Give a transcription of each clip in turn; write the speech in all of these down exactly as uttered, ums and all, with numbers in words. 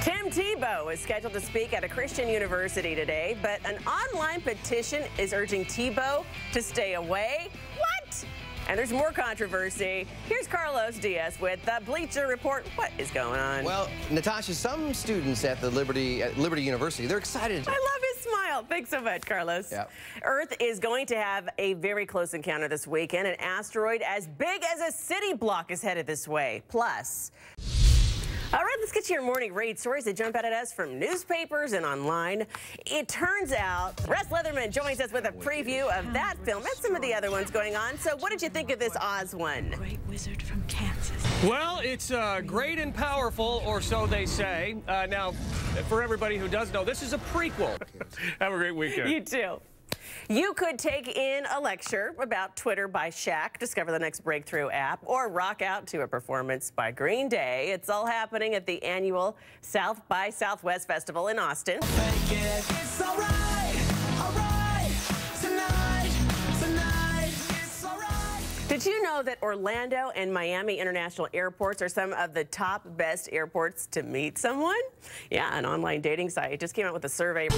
Tim Tebow is scheduled to speak at a Christian university today, but an online petition is urging Tebow to stay away. What? And there's more controversy. Here's Carlos Diaz with the Bleacher Report. What is going on? Well, Natasha, some students at the Liberty at Liberty University, they're excited. I love his smile. Thanks so much, Carlos. Yep. Earth is going to have a very close encounter this weekend. An asteroid as big as a city block is headed this way. Plus, all right, let's get to your morning read stories that jump out at us from newspapers and online. It turns out Russ Leatherman joins us with a preview of that film and some of the other ones going on. So what did you think of this Oz one? Great wizard from Kansas. Well, it's uh, great and powerful, or so they say. Uh, now, for everybody who does know, this is a prequel. Have a great weekend. You too. You could take in a lecture about Twitter by Shaq, discover the next breakthrough app, or rock out to a performance by Green Day. It's all happening at the annual South by Southwest Festival in Austin. It's all right, all right, tonight, tonight, it's all right. Did you know that Orlando and Miami International Airports are some of the top best airports to meet someone? Yeah, an online dating site just came out with a survey.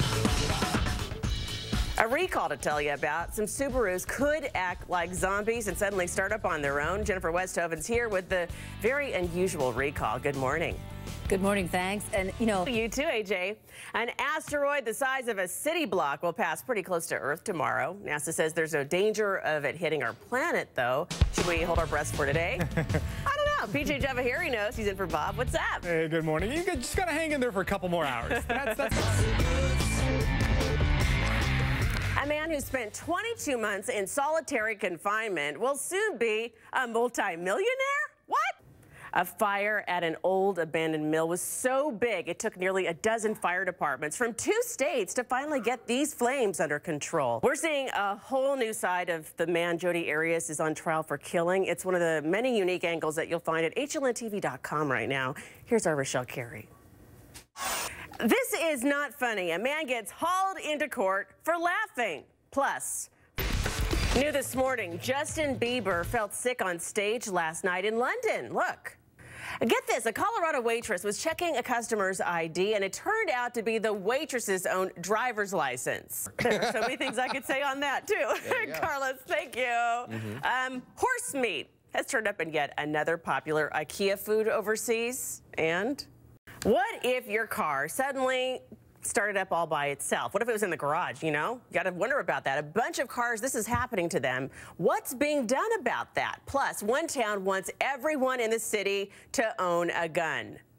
A recall to tell you about. Some Subarus could act like zombies and suddenly start up on their own. Jennifer Westhoven's here with the very unusual recall. Good morning. Good morning, thanks. And, you know... You too, A J. An asteroid the size of a city block will pass pretty close to Earth tomorrow. NASA says there's no danger of it hitting our planet, though. Should we hold our breaths for today? I don't know. P J Javahiri knows. He's in for Bob. What's up? Hey, good morning. You just got to hang in there for a couple more hours. That's... that's... A man who spent twenty-two months in solitary confinement will soon be a multimillionaire? What? A fire at an old abandoned mill was so big it took nearly a dozen fire departments from two states to finally get these flames under control. We're seeing a whole new side of the man Jodi Arias is on trial for killing. It's one of the many unique angles that you'll find at H L N T V dot com right now. Here's our Rochelle Curry. This is not funny. A man gets hauled into court for laughing. Plus, new this morning, Justin Bieber felt sick on stage last night in London. Look. Get this, a Colorado waitress was checking a customer's I D, and it turned out to be the waitress's own driver's license. There are so many things I could say on that, too. Carlos, thank you. Mm-hmm. um, horse meat has turned up in yet another popular IKEA food overseas. And what if your car suddenly started up all by itself? What if it was in the garage, you know? You got to wonder about that. A bunch of cars, this is happening to them. What's being done about that? Plus, one town wants everyone in the city to own a gun.